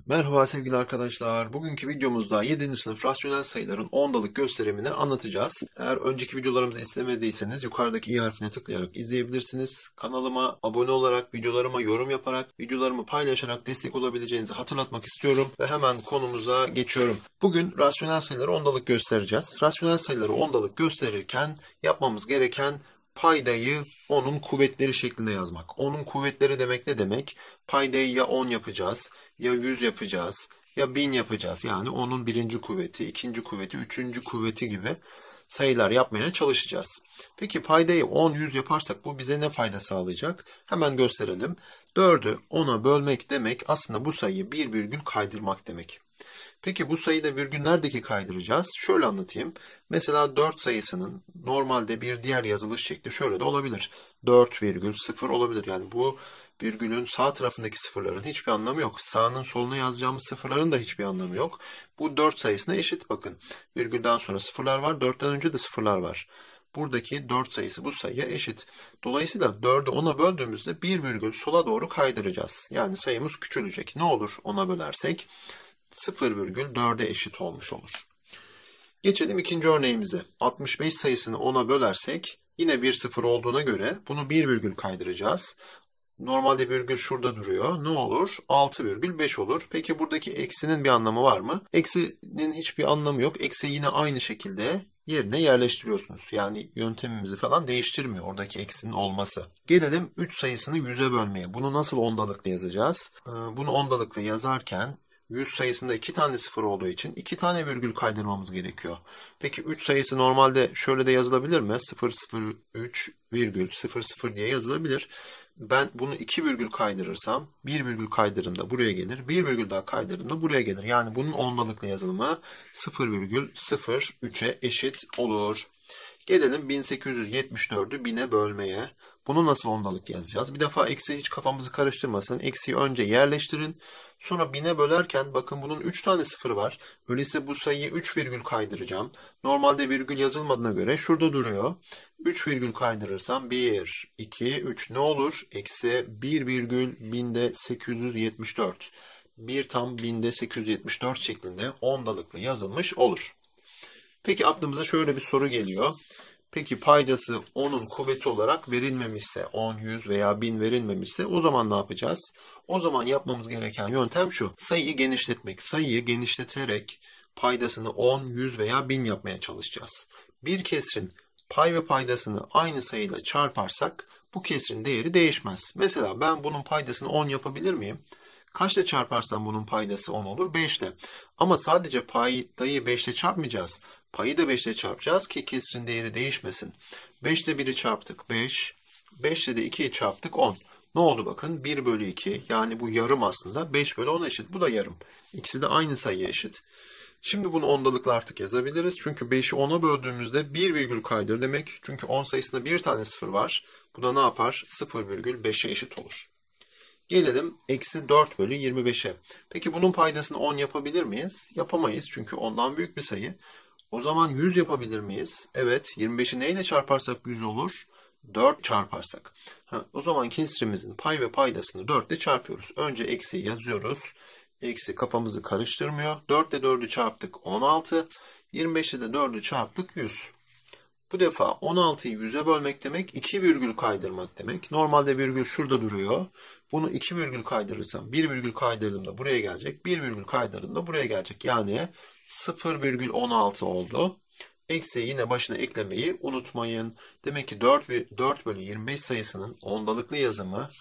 Merhaba sevgili arkadaşlar. Bugünkü videomuzda 7. sınıf rasyonel sayıların ondalık gösterimini anlatacağız. Eğer önceki videolarımızı izlemediyseniz yukarıdaki i harfine tıklayarak izleyebilirsiniz. Kanalıma abone olarak, videolarıma yorum yaparak, videolarımı paylaşarak destek olabileceğinizi hatırlatmak istiyorum ve hemen konumuza geçiyorum. Bugün rasyonel sayıları ondalık göstereceğiz. Rasyonel sayıları ondalık gösterirken yapmamız gereken paydayı onun kuvvetleri şeklinde yazmak. Onun kuvvetleri demek ne demek? Paydayı ya 10 yapacağız, ya 100 yapacağız, ya 1000 yapacağız. Yani onun birinci kuvveti, ikinci kuvveti, üçüncü kuvveti gibi sayılar yapmaya çalışacağız. Peki paydayı 10, 100 yaparsak bu bize ne fayda sağlayacak? Hemen gösterelim. 4'ü 10'a bölmek demek aslında bu sayıyı bir virgül kaydırmak demek. Peki bu sayıda virgül neredeki kaydıracağız? Şöyle anlatayım. Mesela 4 sayısının normalde bir diğer yazılış şekli şöyle de olabilir. 4,0 olabilir. Yani bu virgülün sağ tarafındaki sıfırların hiçbir anlamı yok. Sağının soluna yazacağımız sıfırların da hiçbir anlamı yok. Bu 4 sayısına eşit bakın. Virgülden sonra sıfırlar var. 4'ten önce de sıfırlar var. Buradaki 4 sayısı bu sayıya eşit. Dolayısıyla 4'ü 10'a böldüğümüzde bir virgül sola doğru kaydıracağız. Yani sayımız küçülecek. Ne olur 10'a bölersek? 0,4'e eşit olmuş olur. Geçelim ikinci örneğimize. 65 sayısını 10'a bölersek yine bir sıfır olduğuna göre bunu bir virgül kaydıracağız. Normalde virgül şurada duruyor. Ne olur? 6,5 olur. Peki buradaki eksinin bir anlamı var mı? Eksinin hiçbir anlamı yok. Eksi yine aynı şekilde yerine yerleştiriyorsunuz. Yani yöntemimizi falan değiştirmiyor oradaki eksinin olması. Gelelim 3 sayısını 100'e bölmeye. Bunu nasıl ondalıkla yazacağız? Bunu ondalıkla yazarken 100 sayısında 2 tane sıfır olduğu için 2 tane virgül kaydırmamız gerekiyor. Peki 3 sayısı normalde şöyle de yazılabilir mi? 003 virgül 00 diye yazılabilir. Ben bunu 2 virgül kaydırırsam 1 virgül kaydırdığımda buraya gelir. 1 virgül daha kaydırdığımda buraya gelir. Yani bunun ondalıkla yazılımı 0,03'e eşit olur. Gelelim 1874'ü 1000'e bölmeye. Bunu nasıl ondalık yazacağız? Bir defa eksi hiç kafamızı karıştırmasın. Eksiyi önce yerleştirin. Sonra 1000'e bölerken bakın bunun 3 tane sıfırı var. Öyleyse bu sayıyı 3 virgül kaydıracağım. Normalde virgül yazılmadığına göre şurada duruyor. 3 virgül kaydırırsam 1, 2, 3 ne olur? Eksi 1 virgül 1000'de 874. 1 tam 1000'de 874 şeklinde ondalıklı yazılmış olur. Peki aklımıza şöyle bir soru geliyor. Peki paydası 10'un kuvveti olarak verilmemişse, 10, 100 veya 1000 verilmemişse o zaman ne yapacağız? O zaman yapmamız gereken yöntem şu. Sayıyı genişletmek. Sayıyı genişleterek paydasını 10, 100 veya 1000 yapmaya çalışacağız. Bir kesrin pay ve paydasını aynı sayıyla çarparsak bu kesrin değeri değişmez. Mesela ben bunun paydasını 10 yapabilir miyim? Kaçla çarparsam bunun paydası 10 olur? 5 ile. Ama sadece paydayı 5 ile çarpmayacağız. Payı da 5 ile çarpacağız ki kesrin değeri değişmesin. 5 ile 1'i çarptık 5. 5 ile de 2'yi çarptık 10. Ne oldu bakın? 1 bölü 2 yani bu yarım aslında 5 bölü 10 eşit. Bu da yarım. İkisi de aynı sayıya eşit. Şimdi bunu ondalıkla artık yazabiliriz. Çünkü 5'i 10'a böldüğümüzde 1 virgül kaydır demek. Çünkü 10 sayısında bir tane sıfır var. Bu da ne yapar? 0,5'e eşit olur. Gelelim eksi 4 bölü 25'e. Peki bunun paydasını 10 yapabilir miyiz? Yapamayız çünkü ondan büyük bir sayı. O zaman 100 yapabilir miyiz? Evet. 25'i neyle çarparsak 100 olur? 4 çarparsak. O zaman kesirimizin pay ve paydasını 4 ile çarpıyoruz. Önce eksiyi yazıyoruz. Eksi kafamızı karıştırmıyor. 4 ile 4'ü çarptık 16. 25 ile de 4'ü çarptık 100. Bu defa 16'yı 100'e bölmek demek 2 virgül kaydırmak demek. Normalde virgül şurada duruyor. Bunu 2 virgül kaydırırsam 1 virgül kaydırdığımda buraya gelecek. 1 virgül kaydırdığımda buraya gelecek. Yani 0,16 oldu. Eksiği yine başına eklemeyi unutmayın. Demek ki 4 bölü 25 sayısının ondalıklı yazımı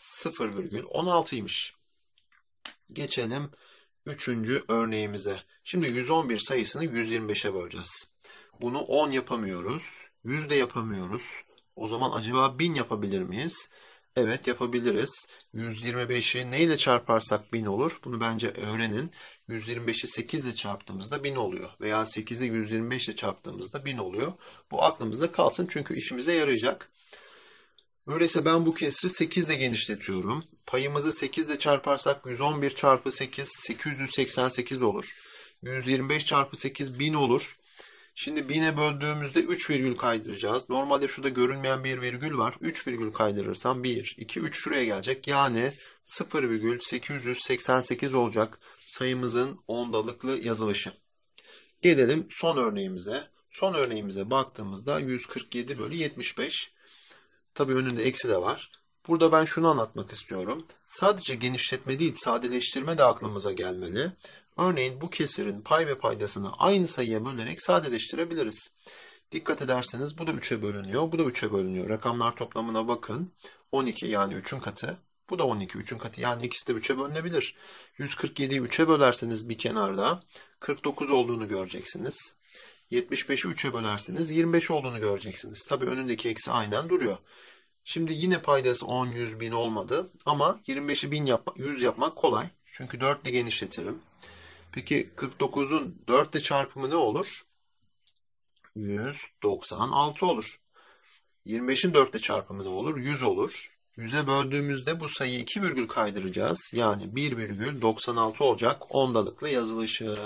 0,16'ymış. Geçelim 3. örneğimize. Şimdi 111 sayısını 125'e böleceğiz. Bunu 10 yapamıyoruz. 100 de yapamıyoruz. O zaman acaba 1000 yapabilir miyiz? Evet yapabiliriz. 125'i neyle çarparsak 1000 olur? Bunu bence öğrenin. 125'i 8 ile çarptığımızda 1000 oluyor. Veya 8'i 125 ile çarptığımızda 1000 oluyor. Bu aklımızda kalsın çünkü işimize yarayacak. Öyleyse ben bu kesri 8 ile genişletiyorum. Payımızı 8 ile çarparsak 111 çarpı 8 888 olur. 125 çarpı 8 1000 olur. Şimdi 1000'e böldüğümüzde 3 virgül kaydıracağız. Normalde şurada görünmeyen bir virgül var. 3 virgül kaydırırsam 1, 2, 3 şuraya gelecek. Yani 0,888 olacak sayımızın ondalıklı yazılışı. Gelelim son örneğimize. Son örneğimize baktığımızda 147 bölü 75. Tabii önünde eksi de var. Burada ben şunu anlatmak istiyorum. Sadece genişletme değil, sadeleştirme de aklımıza gelmeli. Örneğin bu kesirin pay ve paydasını aynı sayıya bölerek sadeleştirebiliriz. Dikkat ederseniz bu da 3'e bölünüyor, bu da 3'e bölünüyor. Rakamlar toplamına bakın. 12 yani 3'ün katı. Bu da 12 3'ün katı yani ikisi de 3'e bölünebilir. 147'yi 3'e bölerseniz bir kenarda 49 olduğunu göreceksiniz. 75'i 3'e bölerseniz 25 olduğunu göreceksiniz. Tabii önündeki eksi aynen duruyor. Şimdi yine paydası 10, 100, 1000 olmadı ama 25'i 100 yapmak kolay. Çünkü 4 ile genişletirim. Peki 49'un 4 ile çarpımı ne olur? 196 olur. 25'in 4 ile çarpımı ne olur? 100 olur. 100'e böldüğümüzde bu sayıyı 2 virgül kaydıracağız. Yani 1,96 olacak ondalıklı yazılışı.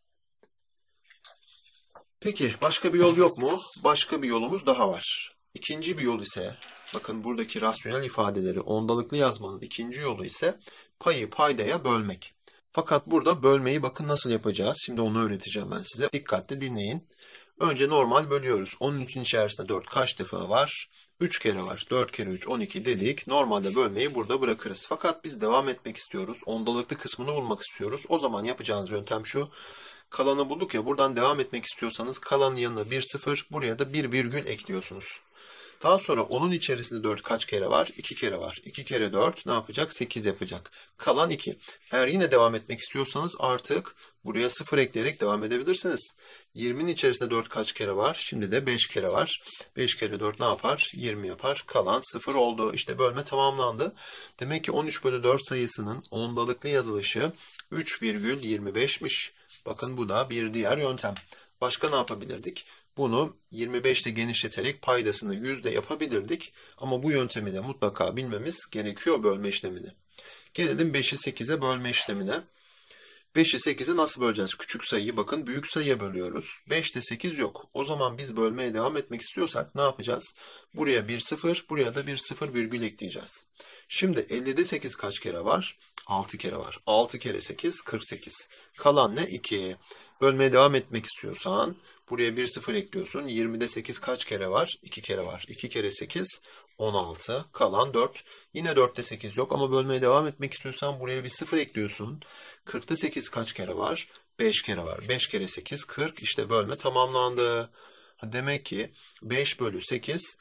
Peki başka bir yol yok mu? Başka bir yolumuz daha var. İkinci bir yol ise, bakın buradaki rasyonel ifadeleri ondalıklı yazmanın ikinci yolu ise payı paydaya bölmek. Fakat burada bölmeyi bakın nasıl yapacağız. Şimdi onu öğreteceğim ben size. Dikkatli dinleyin. Önce normal bölüyoruz. 13'ün içerisinde 4 kaç defa var? 3 kere var. 4 kere 3 12 dedik. Normalde bölmeyi burada bırakırız. Fakat biz devam etmek istiyoruz. Ondalıklı kısmını bulmak istiyoruz. O zaman yapacağınız yöntem şu. Kalanı bulduk ya, buradan devam etmek istiyorsanız kalanın yanına 1 0, buraya da 1 virgül ekliyorsunuz. Daha sonra onun içerisinde 4 kaç kere var? 2 kere var. 2 kere 4 ne yapacak? 8 yapacak. Kalan 2. Eğer yine devam etmek istiyorsanız artık buraya 0 ekleyerek devam edebilirsiniz. 20'nin içerisinde 4 kaç kere var? Şimdi de 5 kere var. 5 kere 4 ne yapar? 20 yapar. Kalan 0 oldu. İşte bölme tamamlandı. Demek ki 13 bölü 4 sayısının ondalıklı yazılışı 3,25'miş. Bakın bu da bir diğer yöntem. Başka ne yapabilirdik? Bunu 25 ile genişleterek paydasını 100 ile yapabilirdik. Ama bu yöntemi de mutlaka bilmemiz gerekiyor, bölme işlemini. Gelelim 5'i 8'e bölme işlemine. 5'i 8'e nasıl böleceğiz? Küçük sayıyı bakın büyük sayıya bölüyoruz. 5'te 8 yok. O zaman biz bölmeye devam etmek istiyorsak ne yapacağız? Buraya 1 0, buraya da 1 0 virgül ekleyeceğiz. Şimdi 50'de 8 kaç kere var? 6 kere var. 6 kere 8 48. Kalan ne? 2. Bölmeye devam etmek istiyorsan buraya 1 0 ekliyorsun. 20'de 8 kaç kere var? 2 kere var. 2 kere 8 16. Kalan 4. Yine 4'te 8 yok ama bölmeye devam etmek istiyorsan buraya bir 0 ekliyorsun. 40'ta 8 kaç kere var? 5 kere var. 5 kere 8 40. İşte bölme tamamlandı. Demek ki 5 bölü 8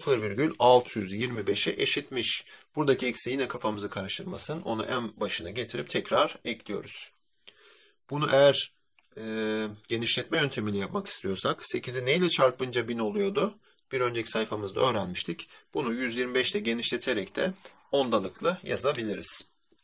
0,625'e eşitmiş. Buradaki eksi yine kafamızı karıştırmasın. Onu en başına getirip tekrar ekliyoruz. Bunu eğer genişletme yöntemiyle yapmak istiyorsak 8'i neyle çarpınca 1000 oluyordu? Bir önceki sayfamızda öğrenmiştik. Bunu 125 ile genişleterek de ondalıklı yazabiliriz.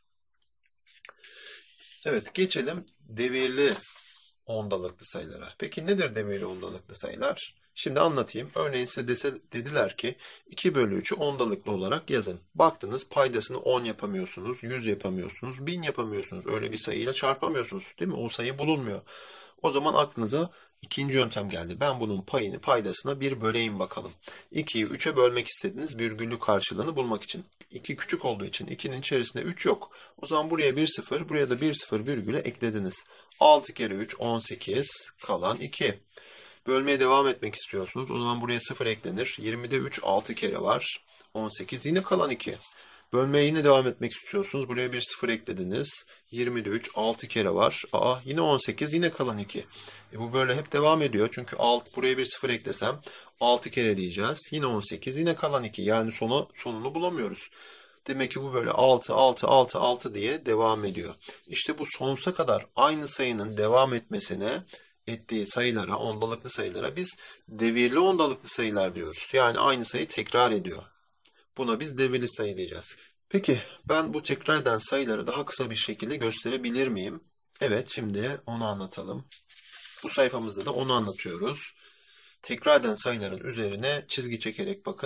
Evet, geçelim devirli ondalıklı sayılara. Peki nedir devirli ondalıklı sayılar? Şimdi anlatayım. Örneğin size dediler ki 2 bölü 3'ü ondalıklı olarak yazın. Baktınız paydasını 10 yapamıyorsunuz, 100 yapamıyorsunuz, 1000 yapamıyorsunuz. Öyle bir sayıyla çarpamıyorsunuz, değil mi? O sayı bulunmuyor. O zaman aklınıza ikinci yöntem geldi. Ben bunun payını paydasına bir böleyim bakalım. 2'yi 3'e bölmek istediniz virgüllü karşılığını bulmak için. 2 küçük olduğu için 2'nin içerisinde 3 yok. O zaman buraya 1 0, buraya da 1 0 virgüle eklediniz. 6 kere 3 18, kalan 2. Bölmeye devam etmek istiyorsunuz. O zaman buraya 0 eklenir. 20'de 3 6 kere var. 18 yine kalan 2. Bölmeye yine devam etmek istiyorsunuz. Buraya bir 0 eklediniz. 20'de 3 6 kere var. Yine 18 yine kalan 2. Bu böyle hep devam ediyor. Çünkü buraya bir 0 eklesem 6 kere diyeceğiz. Yine 18 yine kalan 2. Yani sonunu bulamıyoruz. Demek ki bu böyle 6 6 6 6 diye devam ediyor. İşte bu sonsuza kadar aynı sayının devam ettiği sayılara, ondalıklı sayılara biz devirli ondalıklı sayılar diyoruz. Yani aynı sayı tekrar ediyor. Buna biz devirli sayı diyeceğiz. Peki ben bu tekrar eden sayıları daha kısa bir şekilde gösterebilir miyim? Evet, şimdi onu anlatalım. Bu sayfamızda da onu anlatıyoruz. Tekrar eden sayıların üzerine çizgi çekerek bakın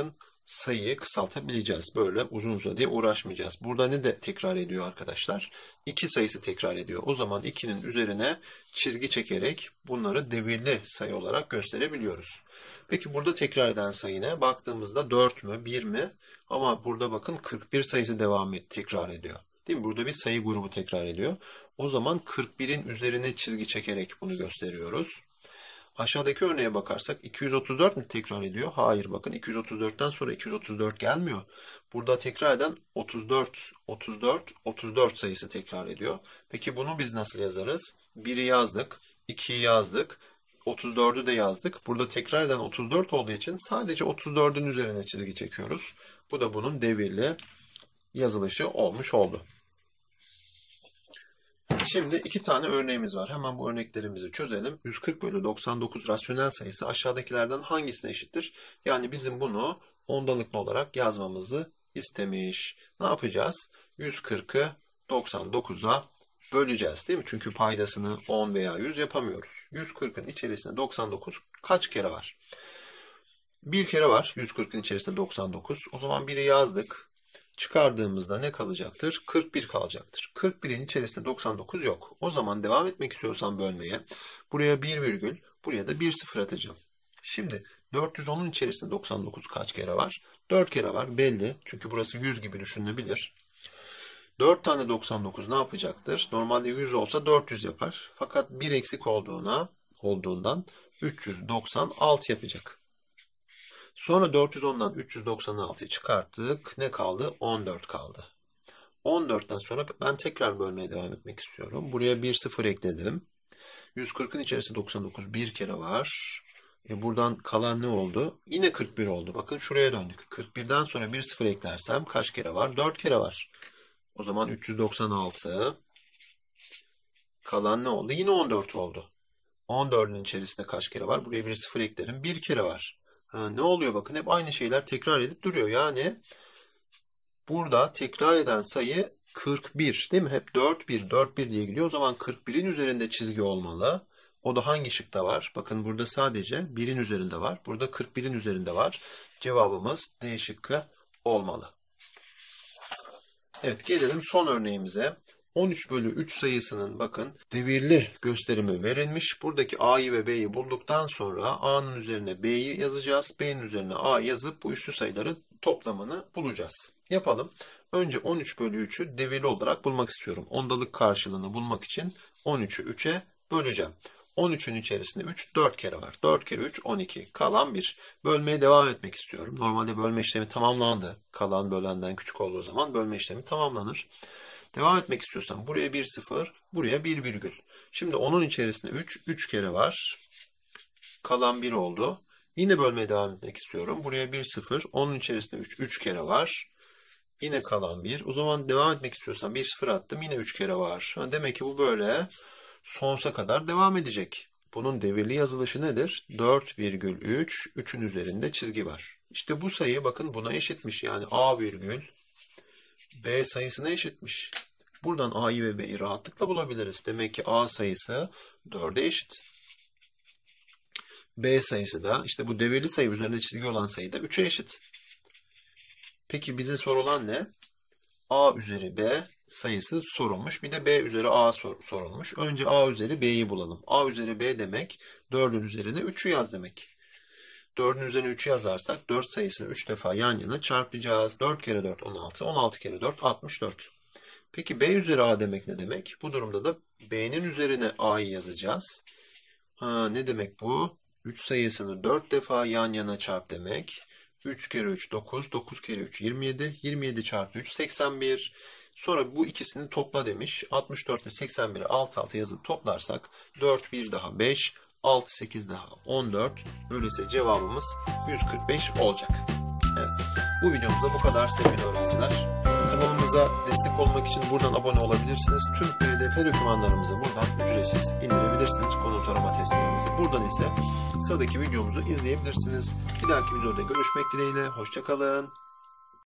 sayıyı kısaltabileceğiz. Böyle uzun uzadıya uğraşmayacağız. Burada ne de tekrar ediyor arkadaşlar? 2 sayısı tekrar ediyor. O zaman 2'nin üzerine çizgi çekerek bunları devirli sayı olarak gösterebiliyoruz. Peki burada tekrar eden sayı ne? Baktığımızda 4 mü, 1 mi? Ama burada bakın 41 sayısı tekrar ediyor. Değil mi? Burada bir sayı grubu tekrar ediyor. O zaman 41'in üzerine çizgi çekerek bunu gösteriyoruz. Aşağıdaki örneğe bakarsak 234 mi tekrar ediyor? Hayır, bakın 234'ten sonra 234 gelmiyor. Burada tekrar eden 34, 34, 34 sayısı tekrar ediyor. Peki bunu biz nasıl yazarız? 1'i yazdık, 2'yi yazdık, 34'ü de yazdık. Burada tekrar eden 34 olduğu için sadece 34'ün üzerine çizgi çekiyoruz. Bu da bunun devirli yazılışı olmuş oldu. Şimdi 2 tane örneğimiz var. Hemen bu örneklerimizi çözelim. 140 bölü 99 rasyonel sayısı aşağıdakilerden hangisine eşittir? Yani bizim bunu ondalıklı olarak yazmamızı istemiş. Ne yapacağız? 140'ı 99'a böleceğiz değil mi? Çünkü paydasını 10 veya 100 yapamıyoruz. 140'ın içerisinde 99 kaç kere var? Bir kere var 140'ın içerisinde 99. O zaman 1'i yazdık. Çıkardığımızda ne kalacaktır? 41 kalacaktır. 41'in içerisinde 99 yok. O zaman devam etmek istiyorsam bölmeye buraya 1 virgül, buraya da 1 sıfır atacağım. Şimdi 410'un içerisinde 99 kaç kere var? 4 kere var belli. Çünkü burası 100 gibi düşünülebilir. 4 tane 99 ne yapacaktır? Normalde 100 olsa 400 yapar. Fakat 1 eksik olduğundan 396 yapacak. Sonra 410'dan 396'yı çıkarttık. Ne kaldı? 14 kaldı. 14'ten sonra ben tekrar bölmeye devam etmek istiyorum. Buraya 1 sıfır ekledim. 140'ın içerisinde 99 bir kere var. Buradan kalan ne oldu? Yine 41 oldu. Bakın şuraya döndük. 41'den sonra 1 sıfır eklersem kaç kere var? 4 kere var. O zaman 396. Kalan ne oldu? Yine 14 oldu. 14'ün içerisinde kaç kere var? Buraya 1 sıfır eklerim. 1 kere var. Ne oluyor bakın? Hep aynı şeyler tekrar edip duruyor. Yani burada tekrar eden sayı 41 değil mi? Hep 4 1 4 1 diye gidiyor. O zaman 41'in üzerinde çizgi olmalı. O da hangi şıkta var? Bakın burada sadece 1'in üzerinde var. Burada 41'in üzerinde var. Cevabımız D şıkkı olmalı. Evet, gelelim son örneğimize. 13 bölü 3 sayısının bakın devirli gösterimi verilmiş. Buradaki A'yı ve B'yi bulduktan sonra A'nın üzerine B'yi yazacağız. B'nin üzerine A yazıp bu üslü sayıların toplamını bulacağız. Yapalım. Önce 13 bölü 3'ü devirli olarak bulmak istiyorum. Ondalık karşılığını bulmak için 13'ü 3'e böleceğim. 13'ün içerisinde 3 4 kere var. 4 kere 3 12. Kalan 1. Bölmeye devam etmek istiyorum. Normalde bölme işlemi tamamlandı. Kalan bölenden küçük olduğu zaman bölme işlemi tamamlanır. Devam etmek istiyorsam buraya 1 sıfır, buraya 1 virgül. Şimdi onun içerisinde 3 kere var. Kalan 1 oldu. Yine bölmeye devam etmek istiyorum. Buraya 1 sıfır, onun içerisinde 3 kere var. Yine kalan 1. O zaman devam etmek istiyorsam 1 sıfır attım. Yine 3 kere var. Demek ki bu böyle sonsuza kadar devam edecek. Bunun devirli yazılışı nedir? 4,3, 3'ün üzerinde çizgi var. İşte bu sayı bakın buna eşitmiş. Yani A virgül B sayısına eşitmiş. Buradan A'yı ve B'yi rahatlıkla bulabiliriz. Demek ki A sayısı 4'e eşit. B sayısı da işte bu devirli sayı üzerinde çizgi olan sayı da 3'e eşit. Peki bize sorulan ne? A üzeri B sayısı sorulmuş. Bir de B üzeri A sorulmuş. Önce A üzeri B'yi bulalım. A üzeri B demek 4'ün üzerine 3'ü yaz demek. 4'ün üzerine 3'ü yazarsak 4 sayısını 3 defa yan yana çarpacağız. 4 kere 4 16, 16 kere 4 64. Peki B üzeri A demek ne demek? Bu durumda da B'nin üzerine A'yı yazacağız. Ne demek bu? 3 sayısını 4 defa yan yana çarp demek. 3 kere 3 9, 9 kere 3 27, 27 çarpı 3 81. Sonra bu ikisini topla demiş. 64 ile 81'i alt alta yazıp toplarsak 4 1 daha 5, 6 8 daha 14. Öyleyse cevabımız 145 olacak. Evet. Bu videomuzda bu kadar sevgili öğrenciler. Kanalımıza destek olmak için buradan abone olabilirsiniz. Tüm PDF dokümanlarımızı buradan ücretsiz indirebilirsiniz. Konu tarama testlerimizi. Buradan ise sıradaki videomuzu izleyebilirsiniz. Bir dahaki videoda görüşmek dileğiyle. Hoşça kalın.